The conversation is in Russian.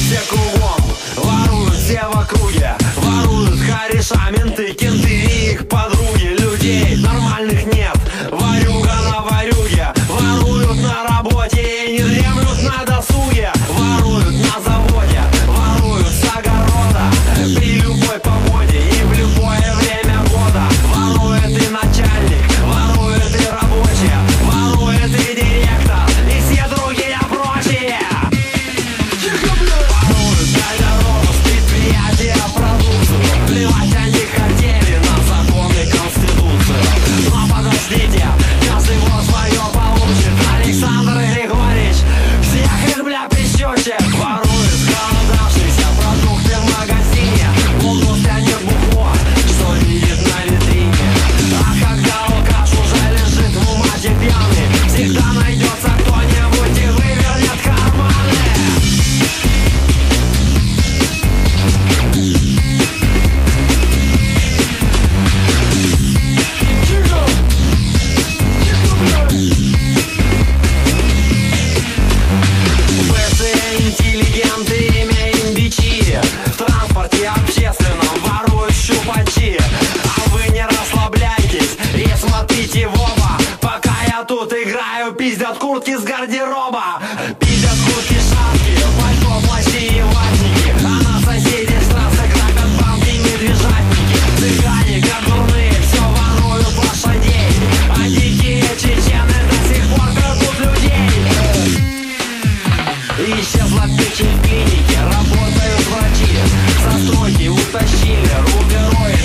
все кругом, воруют все в округе. Воруют кореша, менты, кенты и их подруги. Людей нормальных нет, ворюга на ворюге. Воруют на работе и не дремлют на досуге. Воруют на заводе, воруют с огорода. При любой погоде и в любое время года. Ворует и начальник, ворует и рабочие. Ворует и директор, и все другие прочие. Воруют гардероб, с предприятия продукцию. Плевать они хотели на законы Конституцию. Но подождите, каждый вот свое получит. Александр Григорьевич всех их, бля, прищучит. Ворует голодавшиеся продукты в магазине. Полностью тянет бухло, что видит на витрине. А когда алкаш уже лежит в умате пьяный, всегда найдется кто-нибудь и вывернет карманы. Бывшие интеллигенты, имеем бичи. В транспорте общественном воруют щупачи. А вы не расслабляйтесь и смотрите в оба. Пока я тут играю, пиздят куртки с гардероба. Пиздят куртки, шапки, пальто, плащи и ватники. А на соседей с трассы грабят банки, медвежатники. Цыгане, как дурные, все воруют лошадей. А дикие чечены до сих пор крадут людей. Исчезла печень в клинике, работают врачи. Со стройки утащили рубероид.